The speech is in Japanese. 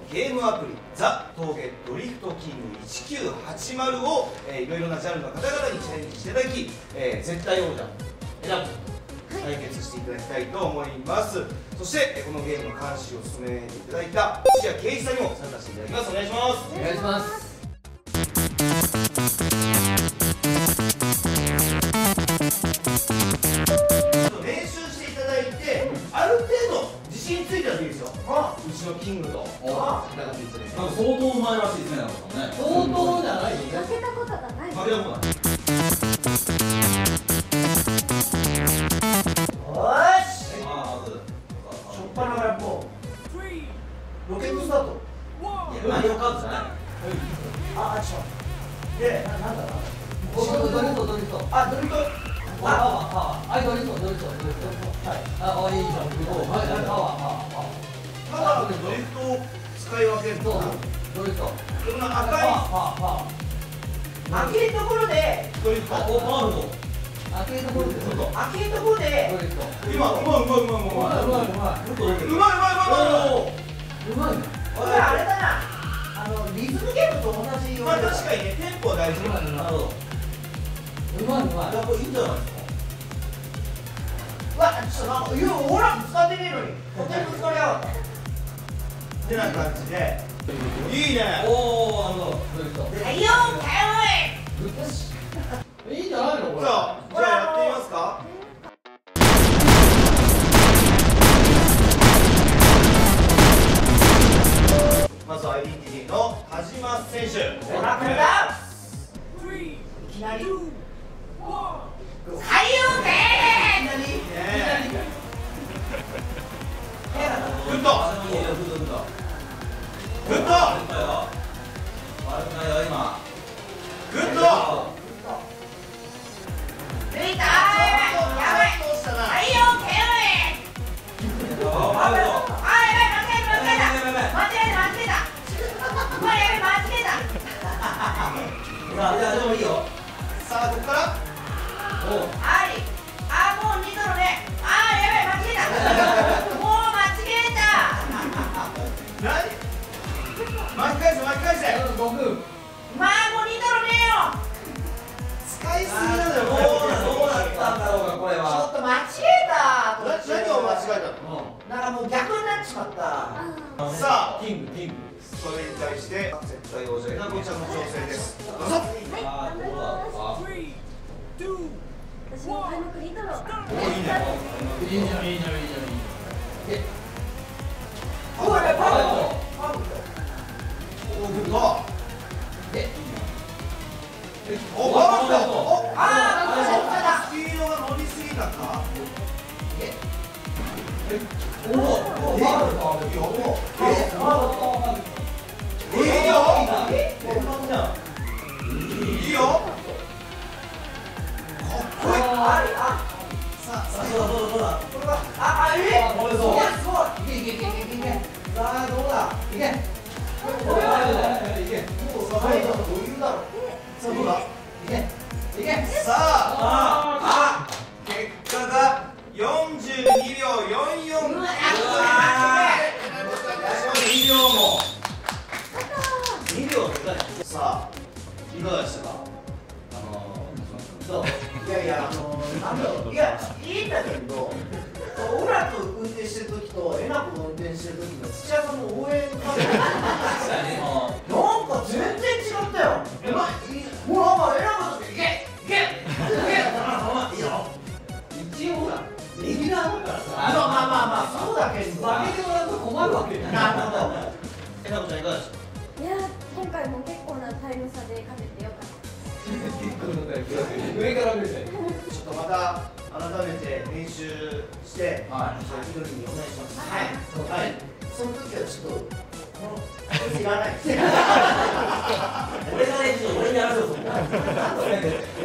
ゲームアプリザ・峠ドリフトキング1980を、いろいろなジャンルの方々にチャレンジしていただき、絶対王者選ぶ対決していただきたいと思います。そして、このゲームの監視を務めていただいた土屋圭一さんにも参加していただきます。お願いします。 お願いします。 練習していただいて、ある程度自信ついたらいいですよ。うちのキングと戦っていただきます。 相当うまいらしいですね。 相当じゃないよ。 負けたことがない。 負けたことない。 ロケットスタート。 マリオカートじゃない。 で、なんだろう。 ドリフト。 ドリフト。 ドリフト。はい、ドリフト。いいじゃん。 ただドリフトを使い分けると、 ドリフト。 この赤い開けるところで、 ドリフト。 開けるところで。 開けるところで。 今うまい。 うまい。 これあれだな。リズムゲームと同じような。 確かにね、テンポは大事。 なるほど。うまい。 やっぱいいんじゃないですか。 ほら、ぶつかってねえのに。ホテルぶつかりやがった。 ってな感じで。いいね。 ドリフト。 太陽いいんじゃないのこれ。 じゃあやってみますか。まずアイデンティティの田島選手。 いきなり。 グッド。 でもいいよ。 さあ、ここから。 もう2度のね。やばい、間違えた。もう間違えた。 巻き返せ。 僕。 もう2度のねよ。 使いすぎなのよ。 どうだったんだろうか、これちょは。 っと間違えた。 何を間違えたの？ なんかもう逆になっちまった。 さあ、 キング。 それに対して絶対王者えなこちゃんの挑戦です。どうぞ。 私の開幕リトロ。 いいね。 いいじゃん。 パーフェクト。 お、グッド。お、パーフェクト。スピードが乗りすぎたか。いいよ。結果が42秒44。2秒も。2秒って何？さあ、いかがでしたか？ なんだろう。いや、いいんだけど、オラと運転してるときとえなこの運転してるときの土屋さんの応援カメラなんか全然違ったよ。ほら、えなこのときいけいいよ。 一応ほら、レギュラーだからさ。 まあ、そうだけど。 負けてもらうと困るわけじゃん。 なるほど。 えなこちゃんいかがでしたか？ いや、今回も結構なタイム差で勝ててよかった。 上から見て。 ちょっとまた改めて練習して、緑にお願いします。 はい。その時はちょっとこのいらない。 俺が練習、俺にやらせようと思う。